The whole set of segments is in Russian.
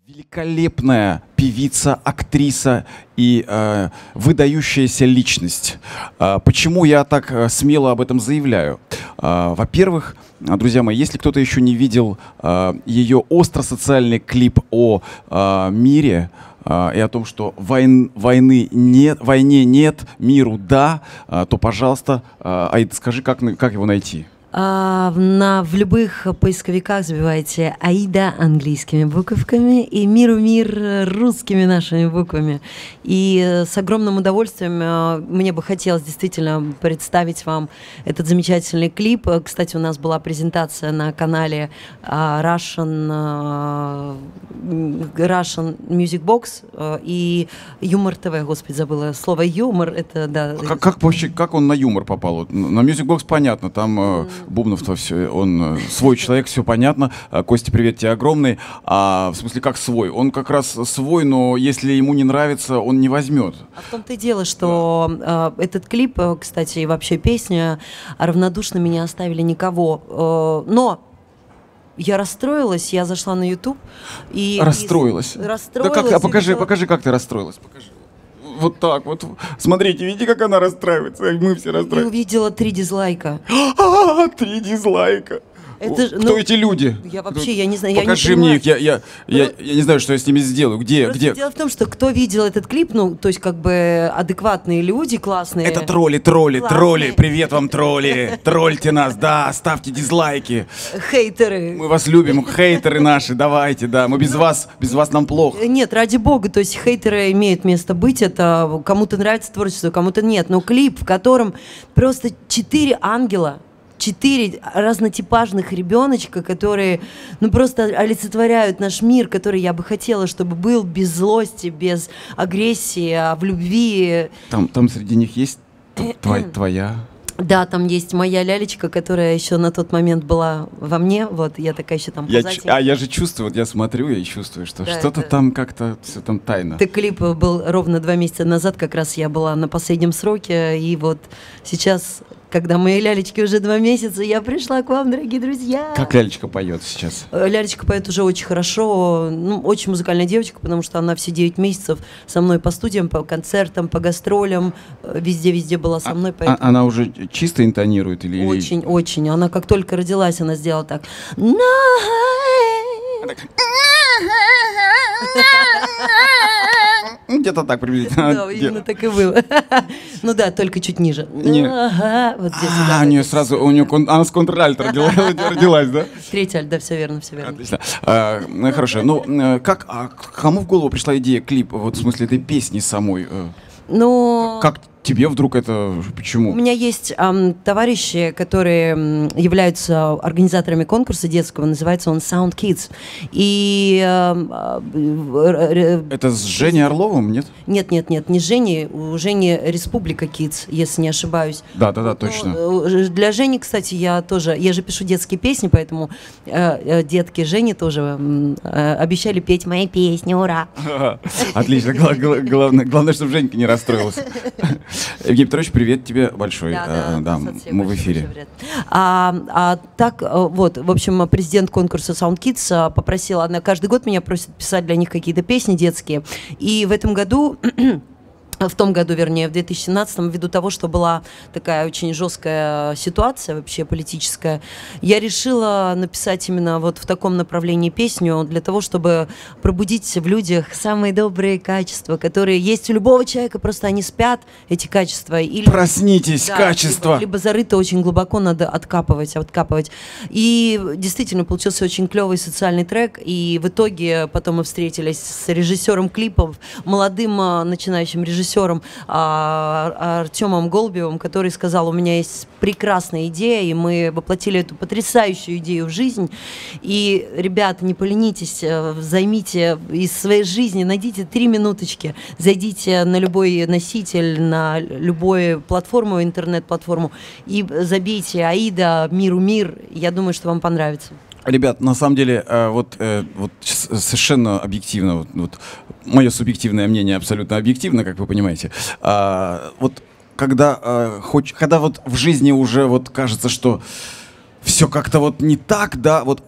Великолепная певица, актриса и выдающаяся личность. Почему я так смело об этом заявляю? Во-первых, друзья мои, если кто-то еще не видел ее остросоциальный клип о мире и о том, что войне нет, миру да, то, пожалуйста, Аида, скажи, как его найти? В любых поисковиках забивайте Аида английскими буковками и мир русскими нашими буквами. И с огромным удовольствием мне бы хотелось действительно представить вам этот замечательный клип. Кстати, у нас была презентация на канале Russian Music Box и Юмор ТВ. Господи, забыла слово юмор. Это да. Как он на юмор попал? На Music Box понятно, там Бубнов-то все, он свой человек, все понятно. Костя, привет тебе огромный. В смысле, как свой? Он как раз свой, но если ему не нравится, он не возьмет. А в том-то и дело, что этот клип, кстати, и вообще песня «Равнодушными не оставили никого». Но я расстроилась, я зашла на YouTube и... Расстроилась? Расстроилась. Да как, покажи, как ты расстроилась. Покажи. Вот так вот. Смотрите, видите, как она расстраивается. Мы все расстраиваемся. И увидела 3 дизлайка. 3 дизлайка. Это, Кто эти люди? Я вообще, я не знаю. Покажи мне их, я не знаю, что я с ними сделаю. Где? Дело в том, что кто видел этот клип, ну, то есть как бы адекватные люди, классные. Это тролли. Привет вам, тролли. Тролльте нас, да, ставьте дизлайки. Хейтеры. Мы вас любим, хейтеры наши, давайте, да. Мы без вас нам плохо. Нет, ради бога, то есть хейтеры имеют место быть, это кому-то нравится творчество, кому-то нет. Но клип, в котором просто 4 ангела, 4 разнотипажных ребеночка, которые, ну, просто олицетворяют наш мир, который я бы хотела, чтобы был без злости, без агрессии, а в любви. Там среди них есть твоя? Да, там есть моя лялечка, которая еще на тот момент была во мне, вот, я такая еще там я же чувствую, вот я смотрю и чувствую, что да, что-то там как-то, все там тайно. Ты клип был ровно 2 месяца назад, как раз я была на последнем сроке, и вот сейчас... Когда моей лялечке уже 2 месяца, я пришла к вам, дорогие друзья. Как лялечка поет сейчас? Лялечка поет уже очень хорошо, ну, очень музыкальная девочка, потому что она все 9 месяцев со мной по студиям, по концертам, по гастролям, везде была со мной. Поэтому... Она уже чисто интонирует? Очень. Она как только родилась, она сделала так. Где-то так приблизительно. Да, именно так и было. Ну да, только чуть ниже. Вот здесь. У нее сразу, она с контральт родилась, да? 3-й альт, да, все верно. Отлично. Хорошо. Ну, кому в голову пришла идея клипа, вот в смысле этой песни самой? Ну... Как тебе вдруг это? Почему? У меня есть товарищи, которые являются организаторами конкурса детского, называется он Sound Kids. И это с Женей Орловым, нет? Нет, не с Женей, у Жени Республика Kids, если не ошибаюсь. Да, точно. Для Жени, кстати, я же пишу детские песни, поэтому детки Жени тоже обещали петь мои песни, ура! Отлично, главное, чтобы Женька не расстроилась. Евгений Петрович, привет тебе большой. Да, мы в эфире. Так, вот, в общем, президент конкурса Sound Kids попросила, она каждый год меня просит писать для них какие-то песни детские. И в этом году... В том году, вернее, в 2017-м, ввиду того, что была такая очень жесткая ситуация вообще политическая, я решила написать именно вот в таком направлении песню для того, чтобы пробудить в людях самые добрые качества, которые есть у любого человека, просто они спят, эти качества. Или, проснитесь, да, качества! Либо зарыто очень глубоко, надо откапывать. И действительно получился очень клевый социальный трек, и в итоге потом мы встретились с режиссером клипов, молодым начинающим режиссером, Артемом Голубевым, который сказал: у меня есть прекрасная идея, и мы воплотили эту потрясающую идею в жизнь. И, ребята, не поленитесь, займите из своей жизни, найдите 3 минуточки, зайдите на любой носитель, на любую платформу, интернет-платформу, и забейте «Аида, миру мир». Я думаю, что вам понравится. Ребят, на самом деле, вот совершенно объективно, вот мое субъективное мнение абсолютно объективно, как вы понимаете. Вот когда вот в жизни уже вот кажется, что все как-то вот не так, да, вот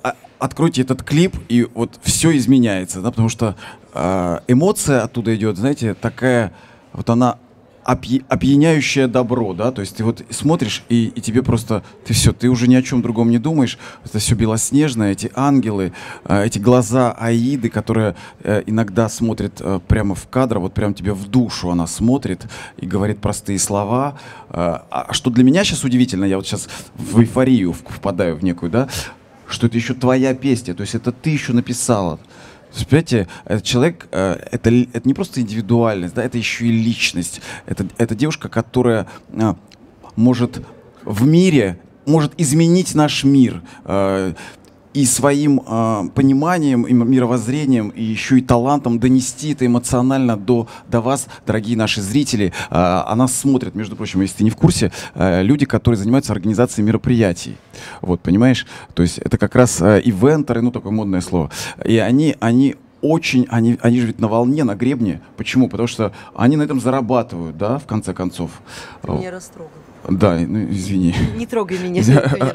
откройте этот клип, и вот все изменяется, да, потому что эмоция оттуда идет, знаете, такая, вот она опьяняющее добро, да, то есть ты вот смотришь, и тебе просто, ты все, ты уже ни о чем другом не думаешь, это все белоснежное, эти ангелы, эти глаза Аиды, которая иногда смотрит прямо в кадр, вот прям тебе в душу она смотрит и говорит простые слова, что для меня сейчас удивительно, я вот сейчас в эйфорию впадаю в некую, да, что это еще твоя песня, то есть это ты еще написала. Понимаете, этот человек, это не просто индивидуальность, да, это еще и личность. Это девушка, которая может в мире, может изменить наш мир и своим пониманием, и мировоззрением, и еще и талантом донести это эмоционально до вас, дорогие наши зрители. Она смотрит, между прочим, если ты не в курсе, люди, которые занимаются организацией мероприятий. Вот, понимаешь? То есть это как раз ивентеры, ну, такое модное слово. И они же ведь на волне, на гребне. Почему? Потому что они на этом зарабатывают, да, в конце концов. Ты меня растрогал. Да, ну извини. Не трогай меня.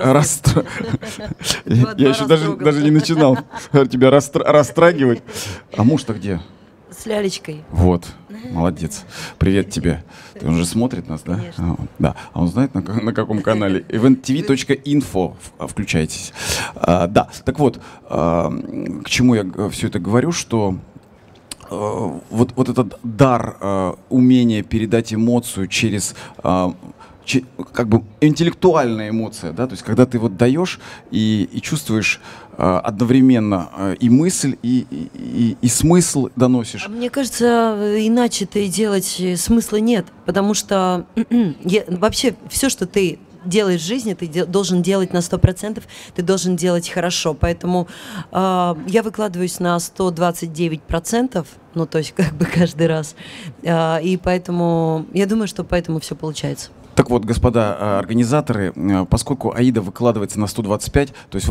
Я еще даже не начинал тебя растрагивать. А муж-то где? С лялечкой. Вот, молодец. Привет тебе. Он же смотрит нас, да? Конечно. Да. А он знает, на каком канале? eventtv.info. Включайтесь. Да, так вот, к чему я все это говорю, что вот этот дар, умение передать эмоцию через как бы интеллектуальная эмоция, да, то есть когда ты вот даешь и чувствуешь одновременно и мысль, и смысл доносишь. А мне кажется, иначе-то и делать смысла нет, потому что вообще все, что ты делаешь в жизни, ты должен делать на 100%, ты должен делать хорошо, поэтому я выкладываюсь на 129%, ну то есть как бы каждый раз, и поэтому, я думаю, что поэтому все получается. Так вот, господа организаторы, поскольку Аида выкладывается на 125, то есть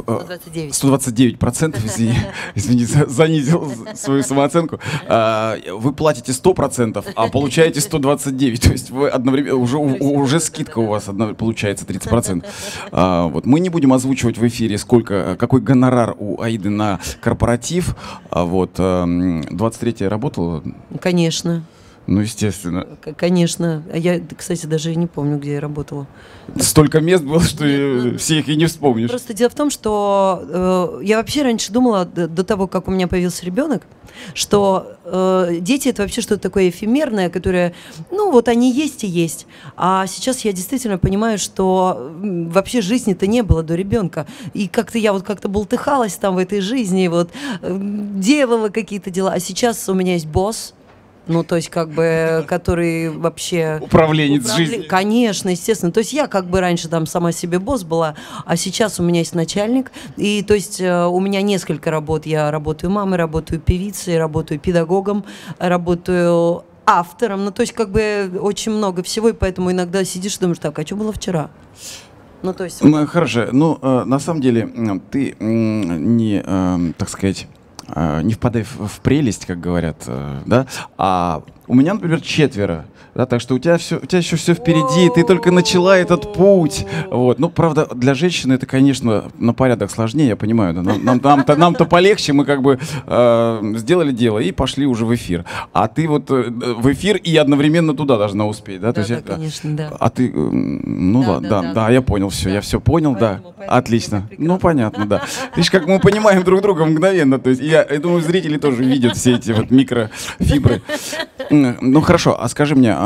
129%, извини, занизил свою самооценку, вы платите 100%, а получаете 129%, то есть вы одновременно, уже скидка у вас получается 30%. Вот. Мы не будем озвучивать в эфире, какой гонорар у Аиды на корпоратив. Вот. 23-я работала? Конечно. Ну, естественно. Конечно. Я, кстати, даже и не помню, где я работала. Столько мест было, что все их и не вспомнишь. Просто дело в том, что я вообще раньше думала, до того, как у меня появился ребенок, что дети — это вообще что-то такое эфемерное, которое, ну, вот они есть и есть. А сейчас я действительно понимаю, что вообще жизни-то не было до ребенка. И как-то я вот как-то болтыхалась там в этой жизни, вот делала какие-то дела. А сейчас у меня есть босс, ну, то есть, как бы, который вообще... Управленец жизни. Конечно, естественно. То есть, я как бы раньше там сама себе босс была, а сейчас у меня есть начальник. И, то есть, у меня несколько работ. Я работаю мамой, работаю певицей, работаю педагогом, работаю автором. Ну, то есть, как бы, очень много всего, и поэтому иногда сидишь и думаешь, так, а что было вчера? Ну, то есть... Хорошо. Ну, на самом деле, ты не, так сказать... не впадай в прелесть, как говорят, да, а у меня, например, 4, да, так что у тебя еще все впереди, ты только начала этот путь, вот, ну, правда, для женщины это, конечно, на порядок сложнее, я понимаю, да? Нам-то полегче, мы как бы сделали дело и пошли уже в эфир, а ты вот в эфир и одновременно туда должна успеть, да, да, да, конечно, да. А ты, ну да, ладно, да, я понял все, я все понял, поэтому, да, отлично, ну, понятно, да, видишь, как мы понимаем друг друга мгновенно, то есть я думаю, зрители тоже видят все эти вот микрофибры. Ну хорошо, а скажи мне,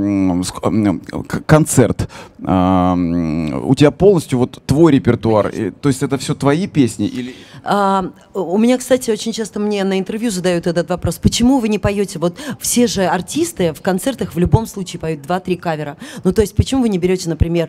концерт, у тебя полностью вот твой репертуар, то есть это все твои песни или... У меня, кстати, очень часто мне на интервью задают этот вопрос, почему вы не поете? Вот все же артисты в концертах в любом случае поют 2-3 кавера. Ну, то есть почему вы не берете, например,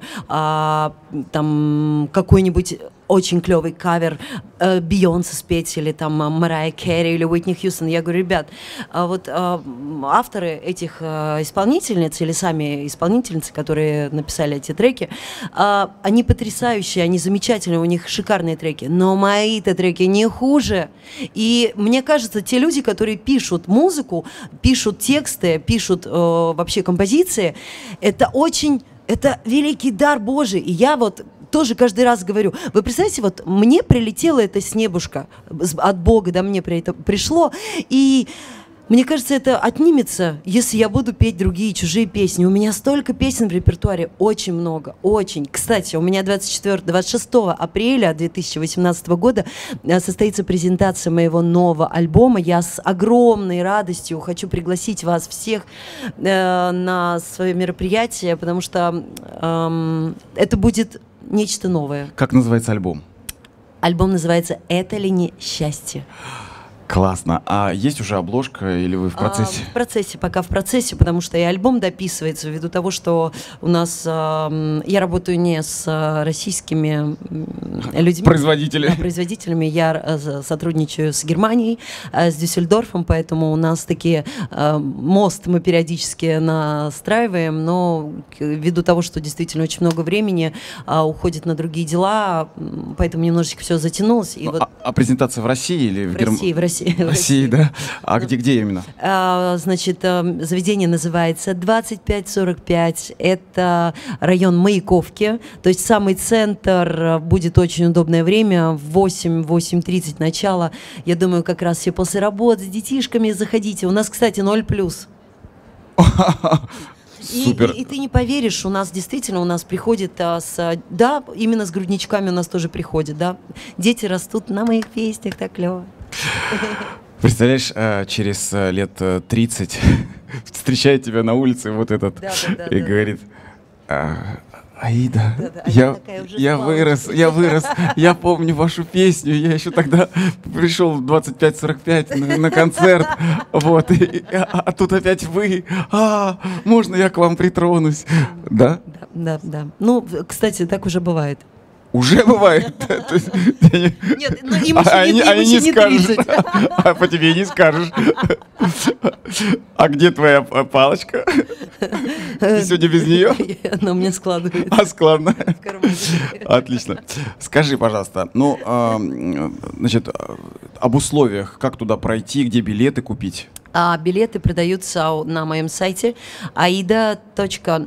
там какой-нибудь очень клевый кавер Бейонсе спеть, или там Марайя Кэрри, или Уитни Хьюстон? Я говорю, ребят, вот авторы этих исполнительниц, или сами исполнительницы, которые написали эти треки, они потрясающие, они замечательные, у них шикарные треки, но мои-то треки не хуже. И мне кажется, те люди, которые пишут музыку, пишут тексты, пишут вообще композиции, это великий дар Божий. И я вот тоже каждый раз говорю, вы представляете, вот мне прилетело это с небушка, от Бога до мне пришло, и мне кажется, это отнимется, если я буду петь другие чужие песни. У меня столько песен в репертуаре, очень много, очень. Кстати, у меня 26 апреля 2018 года состоится презентация моего нового альбома. Я с огромной радостью хочу пригласить вас всех на свое мероприятие, потому что это будет нечто новое. Как называется альбом? Альбом называется «Это ли не счастье?». Классно. А есть уже обложка или вы в процессе? В процессе, пока в процессе, потому что и альбом дописывается ввиду того, что у нас я работаю не с российскими людьми. Производителями. Я сотрудничаю с Германией, с Дюссельдорфом, поэтому у нас такие мост мы периодически настраиваем, но ввиду того, что действительно очень много времени уходит на другие дела, поэтому немножечко все затянулось. И а презентация в России или в Германии? В России, да? А где именно? Значит, заведение называется 2545. Это район Маяковки. То есть самый центр, будет очень удобное время. В 8-8:30 начало. Я думаю, как раз все после работы с детишками заходите. У нас, кстати, 0+. Супер. И ты не поверишь, у нас действительно приходит да, именно с грудничками у нас тоже приходит, да. Дети растут на моих песнях, так клево. Представляешь, через лет 30 встречает тебя на улице вот этот и говорит: Аида, я вырос, я помню вашу песню, я еще тогда пришел в 25:45 на концерт, вот, а тут опять вы, можно я к вам притронусь, да? Да. Ну, кстати, так уже бывает. Уже бывает? Нет, ну им еще не 30. А по тебе не скажешь. А где твоя палочка? Ты сегодня без нее? Она у меня складывается. А, складно. Отлично. Скажи, пожалуйста, значит, об условиях, как туда пройти, где билеты купить? Билеты продаются на моем сайте aidanow.com.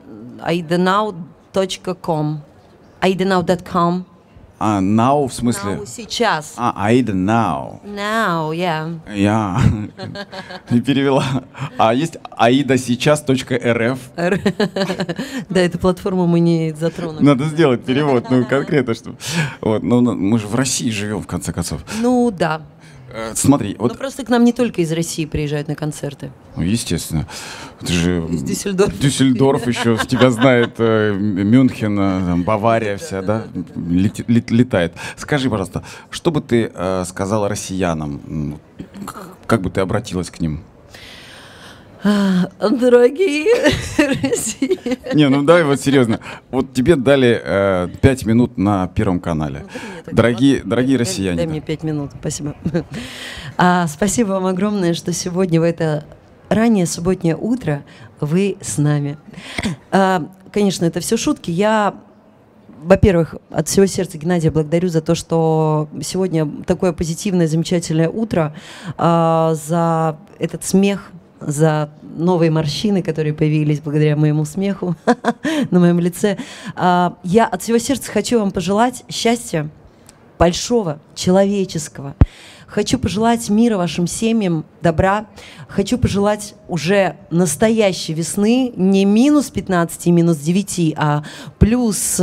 aidanow.com. Now в смысле? Now, сейчас. Aida Now. Now, yeah. Я не перевела. А есть aidaseчас.rf. Да, эту платформу мы не затронули. Надо сделать перевод, конкретно, что. Вот, мы же в России живем, в конце концов. Ну, да. Смотри, вот. Ну, просто к нам не только из России приезжают на концерты. Ну, естественно. Ты же из Дюссельдорфа. Дюссельдорф еще тебя знает, Мюнхен, Бавария вся, да, летает. Скажи, пожалуйста, что бы ты сказала россиянам? Как бы ты обратилась к ним? Дорогие россияне. Не, давай вот серьезно. Вот тебе дали 5 минут на Первом канале. Дорогие россияне. Дай мне 5 минут, спасибо. Спасибо вам огромное, что сегодня в это раннее субботнее утро вы с нами. Конечно, это все шутки. Я, во-первых, от всего сердца Геннадия благодарю за то, что сегодня такое позитивное, замечательное утро, за этот смех, за новые морщины, которые появились благодаря моему смеху на моем лице. Я от всего сердца хочу вам пожелать счастья, большого, человеческого. Хочу пожелать мира вашим семьям, добра. Хочу пожелать уже настоящей весны, не минус 15, минус 9, а плюс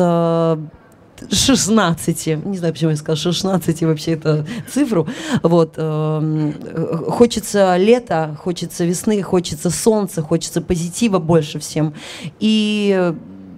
16, не знаю, почему я сказала 16, вообще это цифру. Вот. Хочется лета, хочется весны, хочется солнца, хочется позитива больше всем. И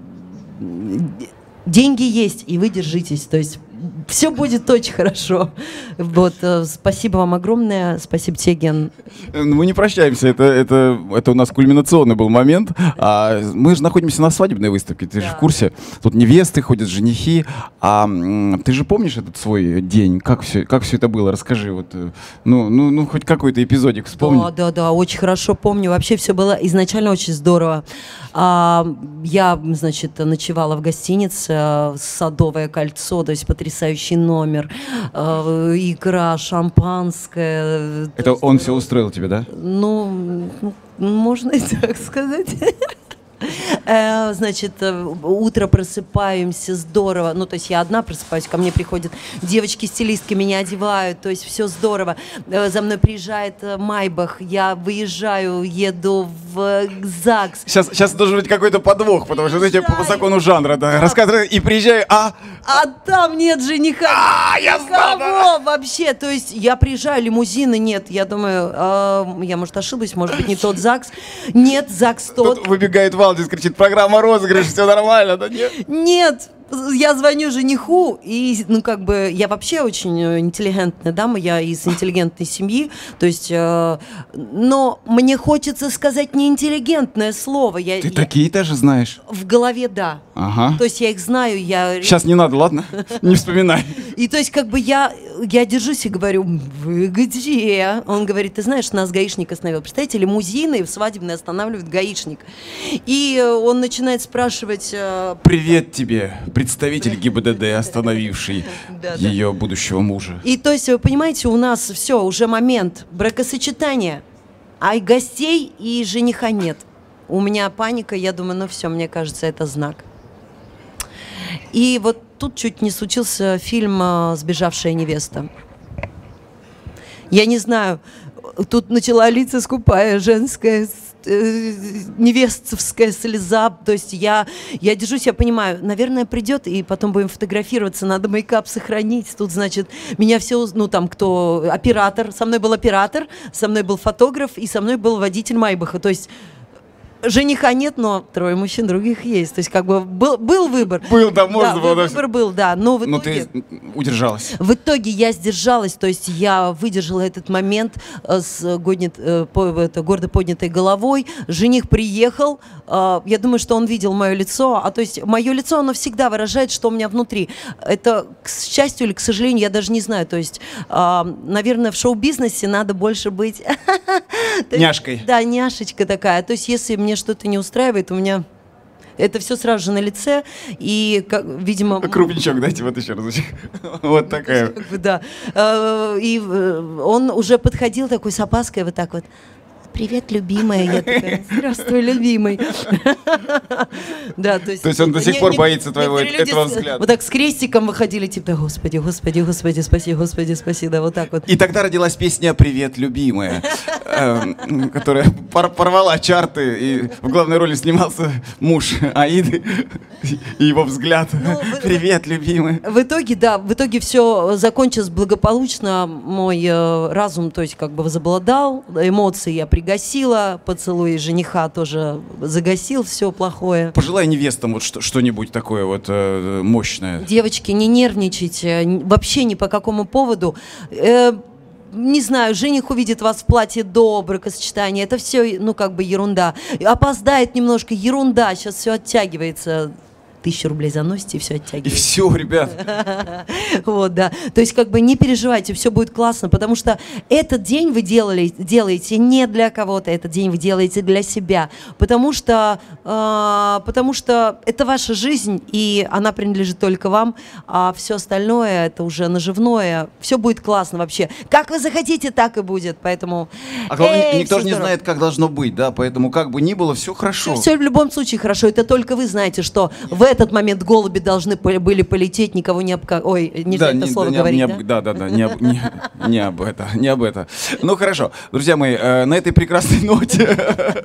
деньги есть, и вы держитесь. То есть все будет очень хорошо. Вот, спасибо вам огромное. Спасибо тебе, Ген. Мы не прощаемся. Это у нас кульминационный был момент. Мы же находимся на свадебной выставке. Ты же в курсе. Тут невесты ходят, женихи. Ты же помнишь этот свой день? Как все это было? Расскажи. Вот, хоть какой-то эпизодик вспомни. Да, очень хорошо помню. Вообще все было изначально очень здорово. Я, значит, ночевала в гостинице «Садовое кольцо», то есть потрясающий номер, икра, шампанское. Это он все устроил тебе, да? Ну, можно и так сказать. Значит, утро просыпаемся, здорово. Ну, то есть я одна просыпаюсь, ко мне приходят девочки-стилистки, меня одевают, то есть все здорово. За мной приезжает Майбах, я выезжаю, еду в ЗАГС. Сейчас должен быть какой-то подвох, потому что, знаете, по закону жанра, да, рассказываю, и приезжаю, А там нет жениха. Я знал, Кого вообще? То есть я приезжаю, лимузина нет. Я думаю, я, может, ошиблась, может быть, не тот ЗАГС. Нет, ЗАГС тот. Тут выбегает Валдис, кричит, программа розыгрыш, все нормально, да нет? Нет. Я звоню жениху, и, ну, как бы, я вообще очень интеллигентная дама, я из интеллигентной семьи, то есть, но мне хочется сказать неинтеллигентное слово. Ты такие тоже знаешь? В голове, да. Ага. То есть я их знаю, я... Сейчас не надо, ладно? Не вспоминай. И то есть как бы я держусь и говорю, вы где? Он говорит, ты знаешь, нас гаишник остановил. Представляете, лимузины свадебные останавливает гаишник. И он начинает спрашивать... Привет тебе, представитель ГИБДД, остановивший ее будущего мужа. И то есть, вы понимаете, у нас все, уже момент бракосочетания, а гостей и жениха нет. У меня паника, я думаю, ну все, мне кажется, это знак. И вот тут чуть не случился фильм «Сбежавшая невеста». Я не знаю, тут начала литься скупая женская невестовская слеза, то есть я держусь, я понимаю, наверное, придет, и потом будем фотографироваться, надо мейкап сохранить, тут, значит, меня все, ну, там, кто, оператор, со мной был оператор, со мной был фотограф, и со мной был водитель Майбаха, то есть жениха нет, но 3 мужчин других есть. То есть, как бы, был выбор. Был, да, можно было. Выбор был, да. Но в итоге... ты удержалась. В итоге я сдержалась, то есть я выдержала этот момент с гордо поднятой головой. Жених приехал. Я думаю, что он видел мое лицо. То есть, мое лицо, оно всегда выражает, что у меня внутри. Это, к счастью или к сожалению, я даже не знаю. То есть, наверное, в шоу-бизнесе надо больше быть... Няшкой. Да, няшечка такая. То есть, если мне что-то не устраивает, у меня это все сразу же на лице, и, видимо... Крупничок дайте вот еще разочек. Вот такая. Да. И он уже подходил такой с опаской, вот так вот. Привет, любимая. Я такая, здравствуй, любимый. Да, то есть он до сих пор боится твоего этого взгляда. Вот так с крестиком выходили, типа, Господи, Господи, Господи, спаси, Господи, спаси, да, вот так вот. И тогда родилась песня «Привет, любимая», которая порвала чарты, и в главной роли снимался муж Аиды, и его взгляд «Привет, любимая». В итоге, да, в итоге все закончилось благополучно, мой разум, то есть, как бы возобладал, эмоции я пригасила, поцелуй жениха тоже загасил все плохое. Пожелай невестам вот что-нибудь такое вот мощное. Девочки, не нервничайте, вообще ни по какому поводу. Не знаю, жених увидит вас в платье до бракосочетания, это все, ну, как бы ерунда. Опоздает немножко, ерунда, сейчас все оттягивается. 1000 рублей заносите, и все оттягивается. И все, ребят. Вот, да. То есть, как бы не переживайте, все будет классно, потому что этот день вы делаете не для кого-то, этот день вы делаете для себя, потому что это ваша жизнь, и она принадлежит только вам, а все остальное это уже наживное. Все будет классно вообще. Как вы захотите, так и будет, поэтому... А главное, никто же не знает, как должно быть, да, поэтому как бы ни было, все хорошо. Все в любом случае хорошо, это только вы знаете, что в этот момент голуби должны были полететь, никого не Ой, нельзя это слово говорить, да? Да, не об этом. Ну, хорошо. Друзья мои, на этой прекрасной ноте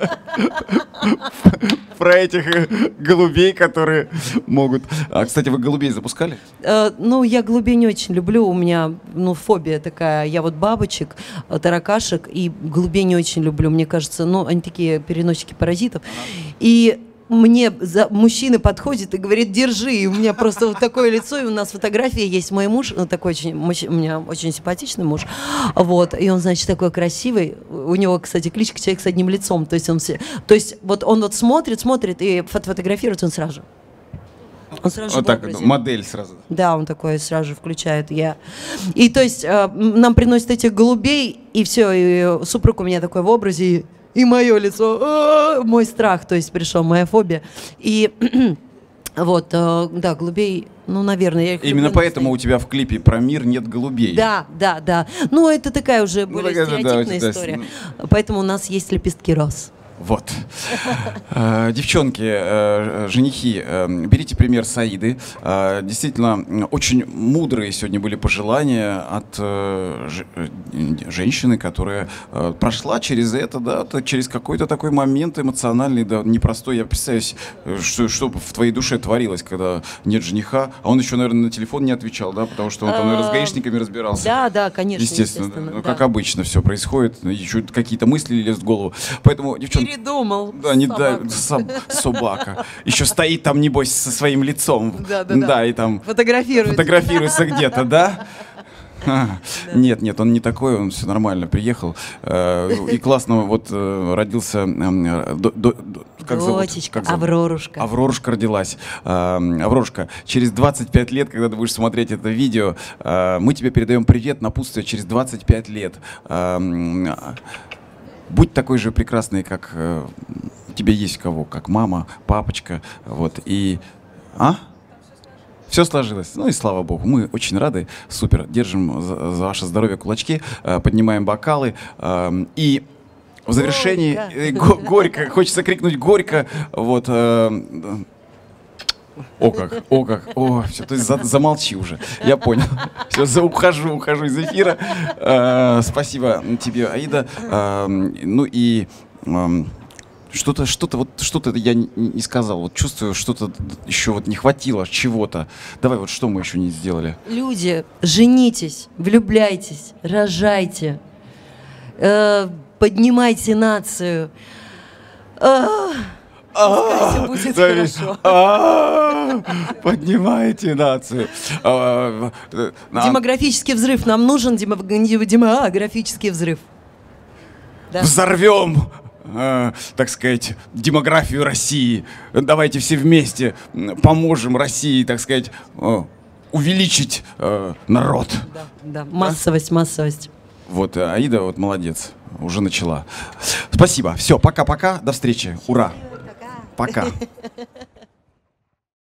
про этих голубей, которые могут... Кстати, вы голубей запускали? Ну, я голубей не очень люблю, у меня, ну, фобия такая. Я вот бабочек, таракашек и голубей не очень люблю. Мне кажется, ну, они такие переносчики паразитов. И мне мужчина подходит и говорит, держи. И у меня просто вот такое лицо, и у нас фотография есть. Мой муж, ну, такой очень, у меня очень симпатичный муж, вот, и он, значит, такой красивый. У него, кстати, кличка «Человек с одним лицом». То есть вот он вот смотрит, и фотографирует он сразу же. Он сразу вот так, модель сразу. Да, он такой сразу же включает. И то есть нам приносят этих голубей, и все, и супруг у меня такой в образе, и мое лицо, мой страх, то есть пришел, моя фобия. И вот, да, голубей, ну, наверное, я их именно люблю, поэтому у тебя в клипе про мир нет голубей. Да. Ну, это такая уже более стереотипная история. Поэтому у нас есть лепестки роз. Вот. Девчонки, женихи, берите пример с Аиды. Действительно, очень мудрые сегодня были пожелания от женщины, которая прошла через это, да, через какой-то такой момент эмоциональный, да, непростой. Я представляю, что в твоей душе творилось, когда нет жениха, а он еще, наверное, на телефон не отвечал, да, потому что он там, наверное, с гаишниками разбирался. Да, конечно, естественно. Ну, да. как обычно все происходит, еще какие-то мысли лезут в голову. Поэтому, девчонки... Передумал. Да, не дай, собака. Еще стоит там, небось, со своим лицом. Да, и там фотографируется где-то, да? Нет, он не такой, он все нормально приехал. И классно вот родился... Как зовут? Аврорушка. Аврорушка родилась. Аврорушка, через 25 лет, когда ты будешь смотреть это видео, мы тебе передаем привет, напутствие через 25 лет. Будь такой же прекрасной, как у тебя есть кого, как мама, папочка, вот, и... Все сложилось. Ну и слава богу, мы очень рады, супер, держим за ваше здоровье кулачки, поднимаем бокалы, и в завершении горько, хочется крикнуть горько, вот... Все, то есть замолчи уже, я понял. Все, ухожу из эфира. Спасибо тебе, Аида. Ну и что-то я не сказал. Вот чувствую, что-то еще вот не хватило чего-то. Давай, вот что мы еще не сделали? Люди, женитесь, влюбляйтесь, рожайте, поднимайте нацию. Все будет хорошо. Поднимайте нацию. Демографический взрыв. Нам нужен демографический взрыв. Да. Взорвем, так сказать, демографию России. Давайте все вместе поможем России, так сказать, увеличить народ. Да. Массовость. Вот, Аида вот молодец, уже начала. Спасибо. Все, пока-пока, до встречи. Ура. Пока.